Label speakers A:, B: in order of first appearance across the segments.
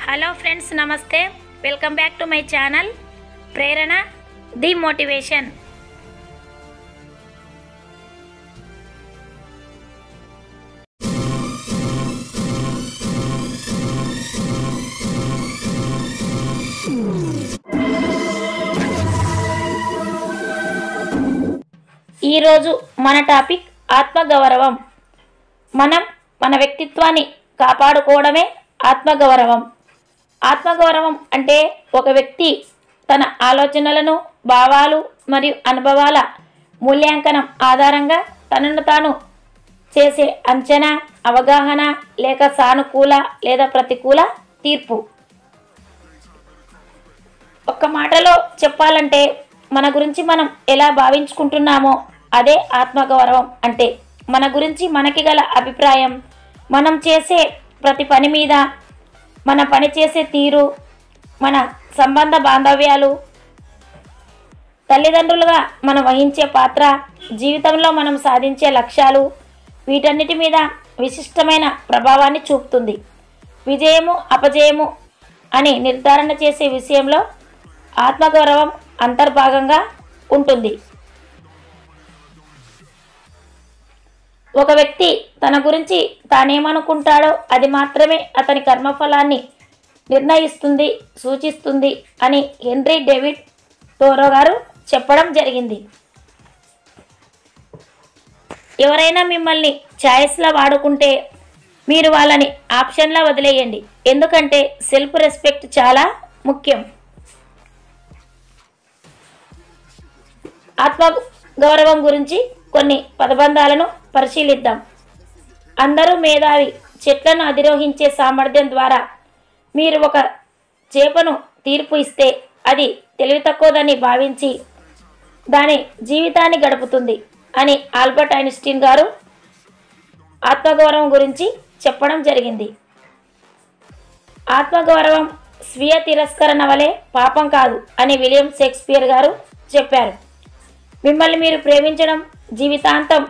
A: Hello friends, నమస్తే. Welcome back to my channel Prerana the motivation. ఈరోజు మన టాపిక్ ఆత్మగౌరవం. మనం మన వ్యక్తిత్వాన్ని కాపాడుకోవడమే ఆత్మగౌరవం. ఆత్మగౌరవం అంటే ఒక వ్యక్తి తన ఆలోచనలను, భావాలు మరియు అనుభవాల మూల్యాంకనం ఆధారంగా తనను తాను చేసే అంచనా, అవగాహన లేక సానుకూల లేదా ప్రతికూల తీర్పు. ఒక్క మాటలో చెప్పాలంటే మన గురించి మనం ఎలా భావించుకుంటున్నామో అదే ఆత్మగౌరవం అంటే. మన గురించి మనకి గల అభిప్రాయం, మనం చేసే ప్రతి పని మీద, మన పని చేసే తీరు, మన సంబంధ బాంధవ్యాలు, తల్లిదండ్రులుగా మనం వహించే పాత్ర, జీవితంలో మనం సాధించే లక్ష్యాలు, వీటన్నిటి మీద విశిష్టమైన ప్రభావాన్ని చూపుతుంది. విజయము, అపజయము అని నిర్ధారణ చేసే విషయంలో ఆత్మగౌరవం అంతర్భాగంగా ఉంటుంది. ఒక వ్యక్తి తన గురించి తానేమనుకుంటాడో అది మాత్రమే అతని కర్మఫలాన్ని నిర్ణయిస్తుంది, సూచిస్తుంది అని హెన్రీ డేవిడ్ థోరో గారు చెప్పడం జరిగింది. ఎవరైనా మిమ్మల్ని ఛాయిస్లా వాడుకుంటే మీరు వాళ్ళని ఆప్షన్లా వదిలేయండి. ఎందుకంటే సెల్ఫ్ రెస్పెక్ట్ చాలా ముఖ్యం. ఆత్మగౌరవం గురించి కొన్ని పదబంధాలను పరిశీలిద్దాం. అందరూ మేధావి. చెట్లను అధిరోహించే సామర్థ్యం ద్వారా మీరు ఒక చేపను తీర్పు ఇస్తే అది తెలివి తక్కువదని భావించి దాని జీవితాన్ని గడుపుతుంది అని ఆల్బర్ట్ ఐన్స్టీన్ గారు ఆత్మగౌరవం గురించి చెప్పడం జరిగింది. ఆత్మగౌరవం స్వీయ తిరస్కరణ వలె పాపం కాదు అని విలియం షేక్స్పియర్ గారు చెప్పారు. మిమ్మల్ని మీరు ప్రేమించడం జీవితాంతం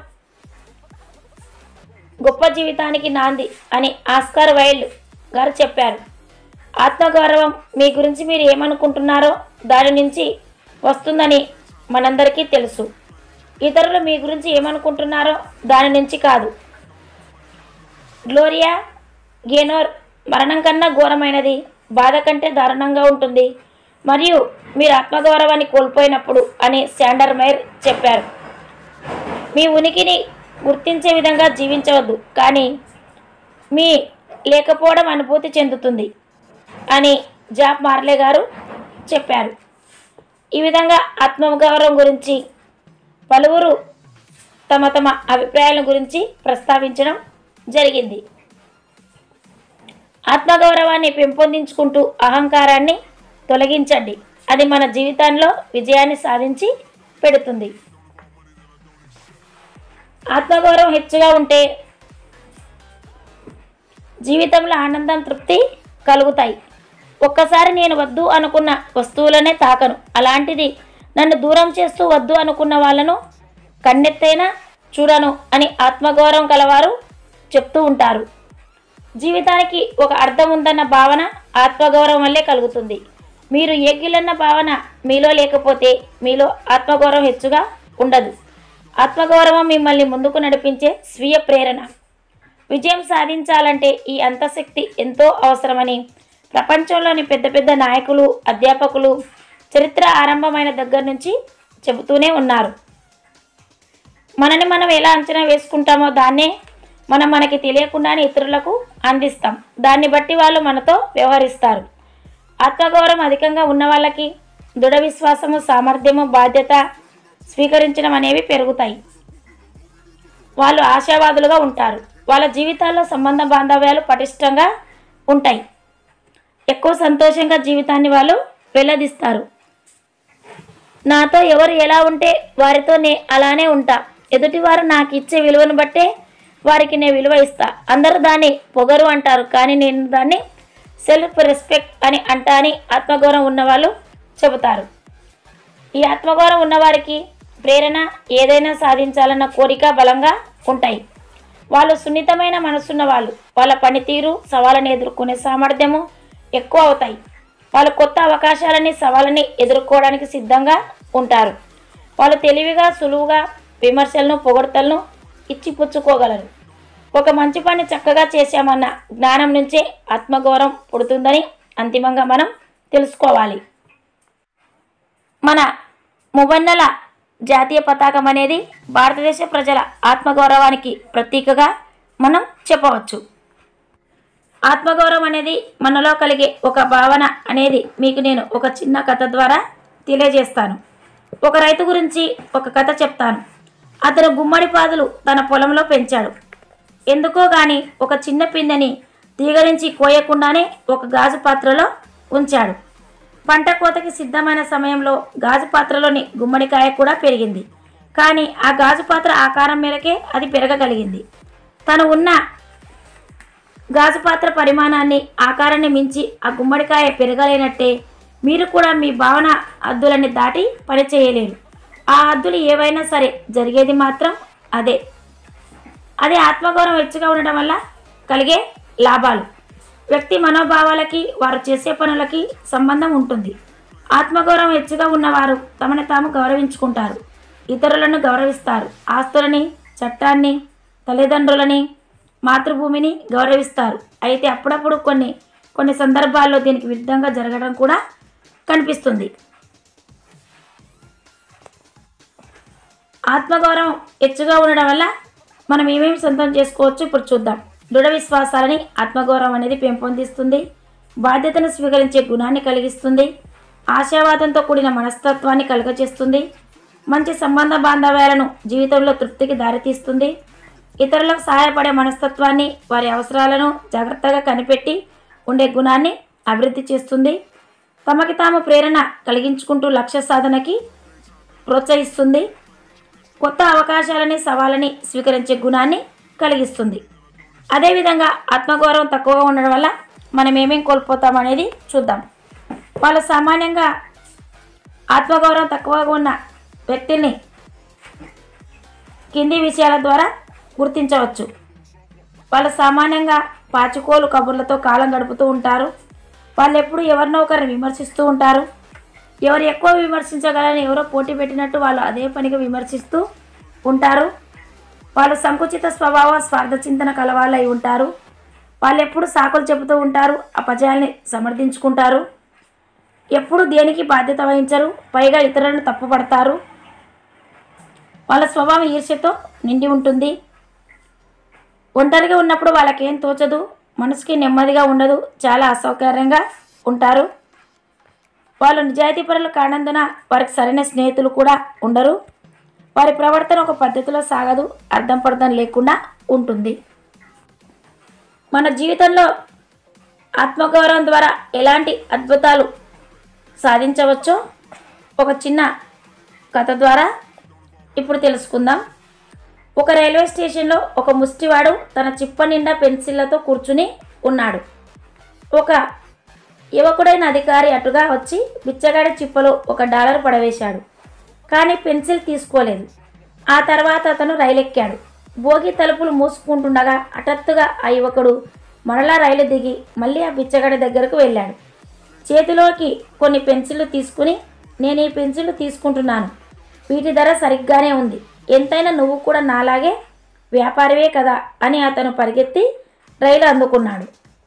A: గొప్ప జీవితానికి నాంది అని ఆస్కార్ వైల్డ్ గారు చెప్పారు. ఆత్మగౌరవం మీ గురించి మీరు ఏమనుకుంటున్నారో దాని నుంచి వస్తుందని మనందరికీ తెలుసు. ఇతరులు మీ గురించి ఏమనుకుంటున్నారో దాని నుంచి కాదు. గ్లోరియా గేనోర్ మరణం కన్నా ఘోరమైనది, బాధ కంటే దారుణంగా ఉంటుంది మరియు మీరు ఆత్మగౌరవాన్ని కోల్పోయినప్పుడు అని శాండర్ మైర్ చెప్పారు. మీ ఉనికిని గుర్తించే విధంగా జీవించవద్దు, కానీ మీ లేకపోవడం అనుభూతి చెందుతుంది అని జాబ్ మార్లే గారు చెప్పారు. ఈ విధంగా ఆత్మగౌరవం గురించి పలువురు తమ తమ అభిప్రాయాల గురించి ప్రస్తావించడం జరిగింది. ఆత్మగౌరవాన్ని పెంపొందించుకుంటూ అహంకారాన్ని తొలగించండి. అది మన జీవితంలో విజయాన్ని సాధించి పెడుతుంది. ఆత్మగౌరవం హెచ్చుగా ఉంటే జీవితంలో ఆనందం, తృప్తి కలుగుతాయి. ఒక్కసారి నేను వద్దు అనుకున్న వస్తువులనే తాకను, అలాంటిది నన్ను దూరం చేస్తూ వద్దు అనుకున్న వాళ్ళను కన్నెత్తైనా చూడను అని ఆత్మగౌరవం కలవారు చెప్తూ ఉంటారు. జీవితానికి ఒక అర్థం ఉందన్న భావన ఆత్మగౌరవం వల్లే కలుగుతుంది. మీరు ఏగిలన్న భావన మీలో లేకపోతే మీలో ఆత్మగౌరవం హెచ్చుగా ఉండదు. ఆత్మగౌరవం మిమ్మల్ని ముందుకు నడిపించే స్వీయ ప్రేరణ. విజయం సాధించాలంటే ఈ అంతఃశక్తి ఎంతో అవసరమని ప్రపంచంలోని పెద్ద పెద్ద నాయకులు, అధ్యాపకులు చరిత్ర ఆరంభమైన దగ్గర నుంచి చెబుతూనే ఉన్నారు. మనని మనం ఎలా అంచనా వేసుకుంటామో దాన్నే మనం మనకి తెలియకుండానే ఇతరులకు అందిస్తాం. దాన్ని బట్టి వాళ్ళు మనతో వ్యవహరిస్తారు. ఆత్మగౌరవం అధికంగా ఉన్న వాళ్ళకి దృఢ విశ్వాసము, సామర్థ్యము, బాధ్యత స్వీకరించడం అనేవి పెరుగుతాయి. వాళ్ళు ఆశావాదులుగా ఉంటారు. వాళ్ళ జీవితాల్లో సంబంధ బాంధవ్యాలు పటిష్టంగా ఉంటాయి. ఎక్కువ సంతోషంగా జీవితాన్ని వాళ్ళు వెల్లదిస్తారు. నాతో ఎవరు ఎలా ఉంటే వారితో అలానే ఉంటా. ఎదుటివారు నాకు ఇచ్చే విలువను బట్టే వారికి నేను విలువ ఇస్తా. అందరూ దాన్ని పొగరు అంటారు, కానీ నేను దాన్ని సెల్ఫ్ రెస్పెక్ట్ అని అంటా అని ఆత్మగౌరవం ఉన్నవాళ్ళు చెబుతారు. ఈ ఆత్మగౌరవం ఉన్నవారికి ప్రేరణ, ఏదైనా సాధించాలన్న కోరిక బలంగా ఉంటాయి. వాళ్ళు సున్నితమైన మనసున్న వాళ్ళు. వాళ్ళ పనితీరు, సవాళ్ళను ఎదుర్కొనే సామర్థ్యము, ఎక్కువ అవుతాయి. వాళ్ళు కొత్త అవకాశాలని సవాళ్ళని ఎదుర్కోవడానికి సిద్ధంగా ఉంటారు. వాళ్ళు తెలివిగా సులువుగా విమర్శలను పొగడ్తలను ఇచ్చిపుచ్చుకోగలరు. ఒక మంచి పని చక్కగా చేశామన్న జ్ఞానం నుంచే ఆత్మగౌరవం పుడుతుందని అంతిమంగా మనం తెలుసుకోవాలి. మన మువ్వన్నెల జాతీయ పతాకం అనేది భారతదేశ ప్రజల ఆత్మగౌరవానికి ప్రతీకగా మనం చెప్పవచ్చు. ఆత్మగౌరవం అనేది మనలో కలిగే ఒక భావన అనేది మీకు నేను ఒక చిన్న కథ ద్వారా తెలియజేస్తాను. ఒక రైతు గురించి ఒక కథ చెప్తాను. అతను గుమ్మడి పాదులు తన పొలంలో పెంచాడు. ఎందుకో గాని ఒక చిన్న పిందెని తీగ నుంచి కోయకుండానే ఒక గాజు పాత్రలో ఉంచాడు. పంట కోతకి సిద్ధమైన సమయంలో గాజు పాత్రలోని గుమ్మడికాయ కూడా పెరిగింది. కానీ ఆ గాజు పాత్ర ఆకారం మేరకే అది పెరగగలిగింది. తను ఉన్న గాజు పాత్ర పరిమాణాన్ని ఆకారాన్ని మించి ఆ గుమ్మడికాయ పెరగలేనట్టే మీరు కూడా మీ భావన హద్దులని దాటి పని చేయలేరు. ఆ హద్దులు ఏవైనా సరే జరిగేది మాత్రం అదే ఆత్మగౌరవం హెచ్చుగా ఉండడం వల్ల కలిగే లాభాలు. వ్యక్తి మనోభావాలకి వారు చేసే పనులకి సంబంధం ఉంటుంది. ఆత్మగౌరవం హెచ్చుగా ఉన్నవారు తమని తాము గౌరవించుకుంటారు, ఇతరులను గౌరవిస్తారు, ఆస్తులని, చట్టాన్ని, తల్లిదండ్రులని, మాతృభూమిని గౌరవిస్తారు. అయితే అప్పుడప్పుడు కొన్ని సందర్భాల్లో దీనికి విరుద్ధంగా జరగడం కూడా కనిపిస్తుంది. ఆత్మగౌరవం హెచ్చుగా ఉండడం వల్ల మనం ఏమేమి సొంతం చేసుకోవచ్చు ఇప్పుడు చూద్దాం. దృఢ విశ్వాసాలని ఆత్మగౌరవం అనేది పెంపొందిస్తుంది. బాధ్యతను స్వీకరించే గుణాన్ని కలిగిస్తుంది. ఆశావాదంతో కూడిన మనస్తత్వాన్ని కలుగజేస్తుంది. మంచి సంబంధ బాంధవ్యాలను జీవితంలో తృప్తికి దారితీస్తుంది. ఇతరులకు సహాయపడే మనస్తత్వాన్ని, వారి అవసరాలను జాగ్రత్తగా కనిపెట్టి ఉండే గుణాన్ని అభివృద్ధి చేస్తుంది. తమకి తాము ప్రేరణ కలిగించుకుంటూ లక్ష్య సాధనకి ప్రోత్సహిస్తుంది. కొత్త అవకాశాలని సవాళ్ళని స్వీకరించే గుణాన్ని కలిగిస్తుంది. అదేవిధంగా ఆత్మగౌరవం తక్కువగా ఉండడం వల్ల మనం ఏమేం కోల్పోతామనేది చూద్దాం. వాళ్ళు సామాన్యంగా ఆత్మగౌరవం తక్కువగా ఉన్న వ్యక్తుల్ని కింది విషయాల ద్వారా గుర్తించవచ్చు. వాళ్ళు సామాన్యంగా పాచుకోలు కబుర్లతో కాలం గడుపుతూ ఉంటారు. వాళ్ళు ఎప్పుడు ఎవరినో ఒకరిని విమర్శిస్తూ ఉంటారు. ఎవరు ఎక్కువ విమర్శించగలని ఎవరో పోటీ పెట్టినట్టు వాళ్ళు అదే పనిగా విమర్శిస్తూ ఉంటారు. వాళ్ళు సంకుచిత స్వభావ స్వార్థ చింతన కలవాళ్ళై ఉంటారు. వాళ్ళు ఎప్పుడు సాకులు చెబుతూ ఉంటారు, అపజయాల్ని సమర్థించుకుంటారు. ఎప్పుడు దేనికి బాధ్యత వహించరు, పైగా ఇతరులను తప్పుపడతారు. వాళ్ళ స్వభావం ఈర్ష్యతో నిండి ఉంటుంది. ఒంటరిగా ఉన్నప్పుడు వాళ్ళకేం తోచదు, మనసుకి నెమ్మదిగా ఉండదు, చాలా అసౌకర్యంగా ఉంటారు. వాళ్ళు నిజాయితీపరులు కానందున వారికి సరైన స్నేహితులు కూడా ఉండరు. వారి ప్రవర్తన ఒక పద్ధతిలో సాగదు, అర్థం పర్థం లేకుండా ఉంటుంది. మన జీవితంలో ఆత్మగౌరవం ద్వారా ఎలాంటి అద్భుతాలు సాధించవచ్చో ఒక చిన్న కథ ద్వారా ఇప్పుడు తెలుసుకుందాం. ఒక రైల్వే స్టేషన్లో ఒక ముష్టివాడు తన చిప్ప నిండా పెన్సిళ్లతో కూర్చుని ఉన్నాడు. ఒక యువకుడైన అధికారి అటుగా వచ్చి బిచ్చగాడి చిప్పలో $1 పడవేశాడు. కానీ పెన్సిల్ తీసుకోలేదు. ఆ తర్వాత అతను రైలు ఎక్కాడు. భోగి తలుపులు మూసుకుంటుండగా హఠాత్తుగా ఆ యువకుడు మరలా రైలు దిగి మళ్ళీ ఆ బిచ్చగాడి దగ్గరకు వెళ్ళాడు. చేతిలోకి కొన్ని పెన్సిళ్ళు తీసుకుని, నేను ఈ పెన్సిళ్ళు తీసుకుంటున్నాను, వీటి ధర సరిగ్గానే ఉంది, ఎంతైనా నువ్వు కూడా నాలాగే వ్యాపారివే కదా అని అతను పరిగెత్తి రైలు అందుకున్నాడు.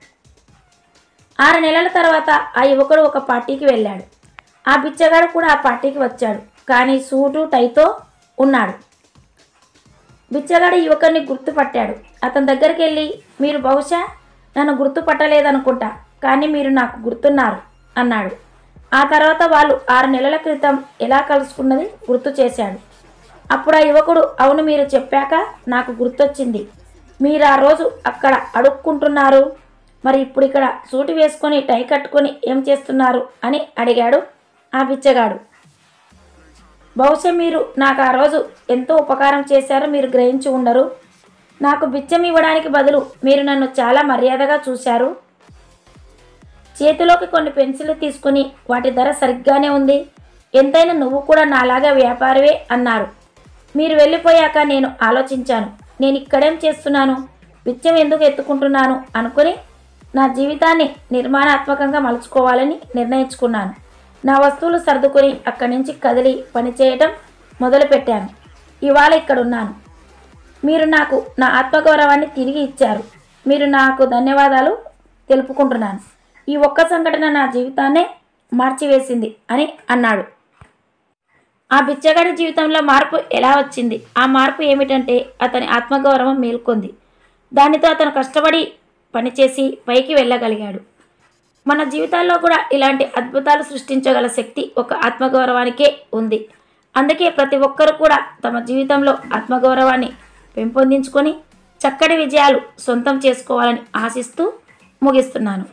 A: 6 నెలల తర్వాత ఆ యువకుడు ఒక పార్టీకి వెళ్ళాడు. ఆ బిచ్చగాడు కూడా ఆ పార్టీకి వచ్చాడు, కానీ సూటు టైతో ఉన్నాడు. బిచ్చగాడు యువకుడిని గుర్తుపట్టాడు. అతని దగ్గరికి వెళ్ళి, మీరు బహుశా నన్ను గుర్తుపట్టలేదనుకుంటా, కానీ మీరు నాకు గుర్తున్నారు అన్నాడు. ఆ తర్వాత వాళ్ళు 6 నెలల క్రితం ఎలా కలుసుకున్నది గుర్తు చేశాడు. అప్పుడు ఆ యువకుడు, అవును, మీరు చెప్పాక నాకు గుర్తొచ్చింది, మీరు ఆ రోజు అక్కడ అడుక్కుంటున్నారు, మరి ఇప్పుడు ఇక్కడ సూటి వేసుకొని టై కట్టుకొని ఏం చేస్తున్నారు అని అడిగాడు ఆ బిచ్చగాడు. బహుశా మీరు నాకు ఆ రోజు ఎంతో ఉపకారం చేశారో మీరు గ్రహించి ఉండరు. నాకు బిచ్చం ఇవ్వడానికి బదులు మీరు నన్ను చాలా మర్యాదగా చూశారు. చేతిలోకి కొన్ని పెన్సిళ్ళు తీసుకుని, వాటి ధర సరిగ్గానే ఉంది, ఎంతైనా నువ్వు కూడా నాలాగా వ్యాపారివే అన్నారు. మీరు వెళ్ళిపోయాక నేను ఆలోచించాను, నేను ఇక్కడేం చేస్తున్నాను, బిచ్చం ఎందుకు ఎత్తుకుంటున్నాను అనుకుని నా జీవితాన్ని నిర్మాణాత్మకంగా మలుచుకోవాలని నిర్ణయించుకున్నాను. నా వస్తువులు సర్దుకొని అక్కడి నుంచి కదిలి పనిచేయటం మొదలుపెట్టాను. ఇవాళ ఇక్కడున్నాను. మీరు నాకు నా ఆత్మగౌరవాన్ని తిరిగి ఇచ్చారు. మీరు నాకు ధన్యవాదాలు తెలుపుకుంటున్నాను. ఈ ఒక్క సంఘటన నా జీవితాన్నే మార్చివేసింది అని అన్నాడు. ఆ బిచ్చగాడి జీవితంలో మార్పు ఎలా వచ్చింది? ఆ మార్పు ఏమిటంటే అతని ఆత్మగౌరవం మేల్కొంది. దానితో అతను కష్టపడి పనిచేసి పైకి వెళ్ళగలిగాడు. మన జీవితాల్లో కూడా ఇలాంటి అద్భుతాలు సృష్టించగల శక్తి ఒక ఆత్మగౌరవానికే ఉంది. అందుకే ప్రతి ఒక్కరు కూడా తమ జీవితంలో ఆత్మగౌరవాన్ని పెంపొందించుకొని చక్కటి విజయాలు సొంతం చేసుకోవాలని ఆశిస్తూ ముగిస్తున్నాను.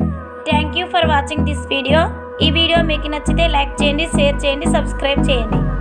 A: Thank you for watching this video. ఈ వీడియో మీకు నచ్చితే లైక్ చేయండి, షేర్ చేయండి, సబ్స్క్రైబ్ చేయండి.